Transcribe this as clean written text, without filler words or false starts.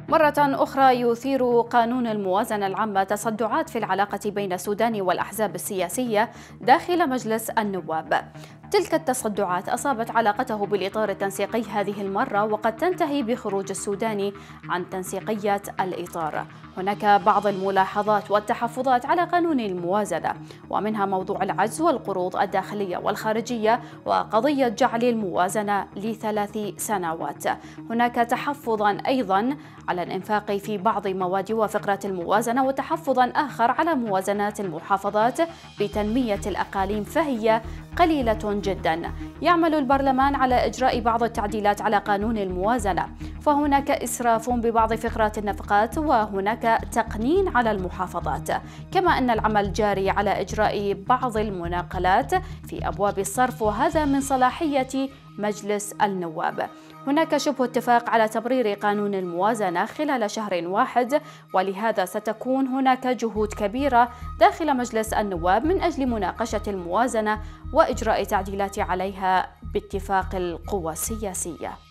مرة أخرى يثير قانون الموازنة العامة تصدعات في العلاقة بين السودان والأحزاب السياسية داخل مجلس النواب. تلك التصدعات أصابت علاقته بالإطار التنسيقي هذه المرة، وقد تنتهي بخروج السوداني عن تنسيقية الإطار. هناك بعض الملاحظات والتحفظات على قانون الموازنة، ومنها موضوع العجز والقروض الداخلية والخارجية وقضية جعل الموازنة ل3 سنوات. هناك تحفظا أيضا على الإنفاق في بعض مواد وفقرات الموازنة، وتحفظا آخر على موازنات المحافظات بتنمية الأقاليم، فهي قليلة جدا. يعمل البرلمان على إجراء بعض التعديلات على قانون الموازنة، فهناك إسراف ببعض فقرات النفقات، وهناك تقنين على المحافظات، كما أن العمل جاري على إجراء بعض المناقلات في أبواب الصرف، وهذا من صلاحية مجلس النواب. هناك شبه اتفاق على تمرير قانون الموازنة خلال شهر واحد، ولهذا ستكون هناك جهود كبيرة داخل مجلس النواب من أجل مناقشة الموازنة وإجراء تعديلات عليها باتفاق القوى السياسية.